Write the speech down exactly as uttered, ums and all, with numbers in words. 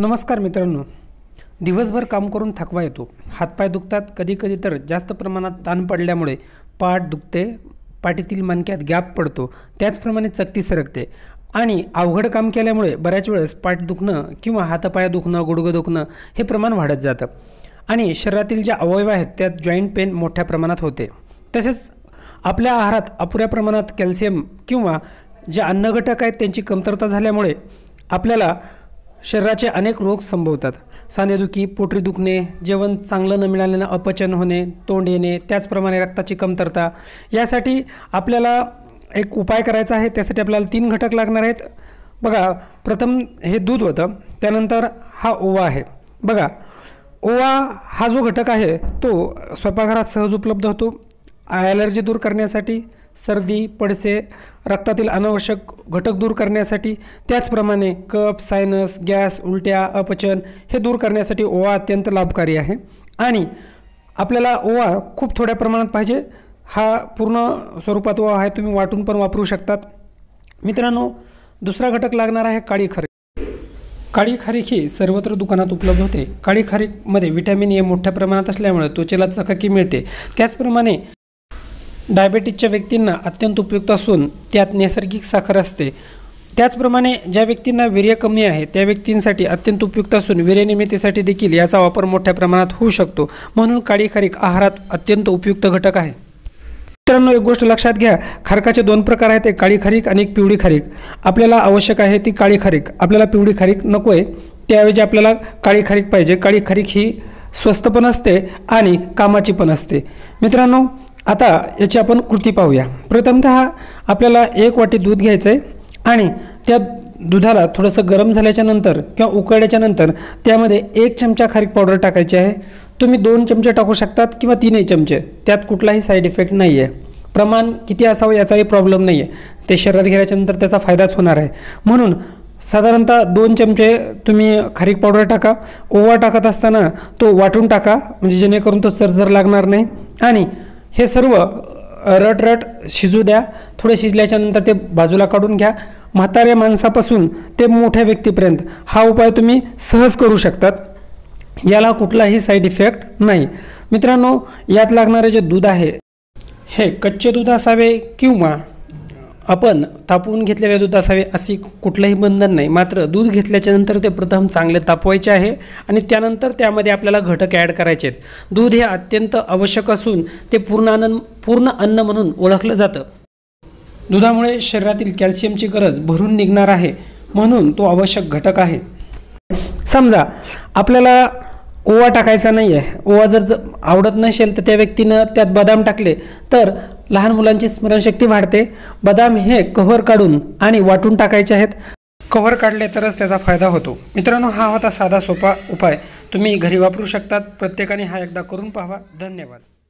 नमस्कार मित्रांनो, दिवसभर काम करून थकवा येतो, हातपाय दुखतात, कधी कधी तर जास्त प्रमाणात ताण पडल्यामुळे पाठ दुखते, पाठीतील मणक्यात गॅप पडतो, त्याचप्रमाणे चकती सरकते आणि अवघड काम केल्यामुळे बऱ्याच वेळेस पाठ दुखणं किंवा हातपाय दुखणं, गुडघं दुखणं हे प्रमाण वाढत जातं आणि शरीरातील जे अवयव आहेत त्यात जॉईंट पेन मोठ्या प्रमाणात होते। तसेच आपल्या आहारात अपुऱ्या प्रमाणात कॅल्शियम किंवा जे अन्नघटक आहेत त्यांची कमतरता झाल्यामुळे आपल्याला शरीराचे अनेक रोग संभवतात। सांधेदुखी, पोटरी दुखणे, जेवण चांगलं न मिळाल्याने अपचन होणे, तोंड येणे, त्याचप्रमाणे रक्ताची कमतरता। यासाठी आपल्याला एक उपाय करायचा आहे। त्यासाठी आपल्याला तीन घटक लागणार आहेत। बघा, प्रथम हे दूध होतं, त्यानंतर हा ओवा आहे। बघा, ओवा हा जो घटक आहे तो स्वयंपाकघरात सहज उपलब्ध होतो। ॲलर्जी दूर करण्यासाठी, सर्दी, पडसे, रक्तातील अनावश्यक घटक दूर करण्यासाठी, त्याचप्रमाणे कफ, सायनस, गॅस, उलट्या, अपचन हे दूर करण्यासाठी ओवा अत्यंत लाभकारी आहे। आणि आपल्याला ओवा खूप थोड्या प्रमाणात पाहिजे। हा पूर्ण स्वरूपात ओवा आहे, तुम्ही वाटून पण वापरू शकतात। मित्रांनो, दुसरा घटक लागणार आहे काळी खारीक। काळी खारीक ही सर्वत्र दुकानात उपलब्ध होते। काळी खारीकमध्ये व्हिटॅमिन ए मोठ्या प्रमाणात असल्यामुळे त्वचेला चकाकी मिळते। त्याचप्रमाणे डायबिटीजच्या व्यक्तींना अत्यंत उपयुक्त असून त्यात नैसर्गिक साखर असते। त्याचप्रमाणे ज्या व्यक्तींना वीर्य कमी आहे त्या व्यक्तींसाठी अत्यंत उपयुक्त असून वीर्यनिर्मितीसाठी देखील याचा वापर मोठ्या प्रमाणात होऊ शकतो। म्हणून काळी खारीक आहारात अत्यंत उपयुक्त घटक आहे। मित्रांनो, एक गोष्ट लक्षात घ्या, खारकाचे दोन प्रकार आहेत, एक काळी खारीक आणि एक पिवळी खारीक। आपल्याला आवश्यक आहे ती काळी खारीक, आपल्याला पिवळी खारीक नको आहे, त्याऐवजी आपल्याला काळी खारीक पाहिजे। काळी खारीक ही स्वस्त पण असते आणि कामाची पण असते। मित्रांनो, आता याची आपण कृती पाहूया। प्रथमतः आपल्याला एक वाटी दूध घ्यायचं आहे आणि त्या दुधाला थोडंसं गरम झाल्याच्या नंतर किंवा उकळल्याच्या नंतर त्यामध्ये एक चमचा खारीक पावडर टाकायची आहे। तुम्ही दोन चमचे टाकू शकतात किंवा तीनही चमचे, त्यात कुठलाही साईड इफेक्ट नाही आहे। प्रमाण किती असावं याचाही प्रॉब्लेम नाही आहे, ते शरीरात गेल्याच्या नंतर त्याचा फायदाच होणार आहे। म्हणून साधारणतः दोन चमचे तुम्ही खारीक पावडर टाका। ओवा टाकत असताना तो वाटून टाका, म्हणजे जेणेकरून तो चरचर लागणार नाही। आणि हे सर्व रट रट शिजू द्या। थोडे शिजल्याच्या नंतर ते बाजूला काढून घ्या। म्हाताऱ्या माणसापासून ते मोठ्या व्यक्तीपर्यंत हा उपाय तुम्ही सहज करू शकतात, याला कुठलाही साईड इफेक्ट नाही। मित्रांनो, यात लागणारे जे दूध आहे हे कच्चे दूध असावे किंवा आपण तापवून घेतलेले दूध असावे असे कुठलंही बंधन नाही। मात्र दूध घेतल्याच्या नंतर ते प्रथम चांगले तापवायचे आहे आणि त्यानंतर त्यामध्ये आपल्याला घटक ॲड करायचे आहेत। दूध हे अत्यंत आवश्यक असून ते पूर्ण अन्न पूर्ण अन्न म्हणून ओळखलं जातं। दुधामुळे शरीरातील कॅल्शियमची गरज भरून निघणार आहे, म्हणून तो आवश्यक घटक आहे। समजा आपल्याला ओवा टाकायचा नाही आहे, ओवा जर आवडत नसेल तर त्या व्यक्तीनं त्यात बदाम टाकले तर लहान मुलांची स्मरणशक्ती वाढते। बदाम हे कव्हर काढून आणि वाटून टाकायचे आहेत, कव्हर काढले तरच त्याचा फायदा होतो। मित्रांनो, हा होता साधा सोपा उपाय, तुम्ही घरी वापरू शकतात। प्रत्येकाने हा एकदा करून पाहावा। धन्यवाद।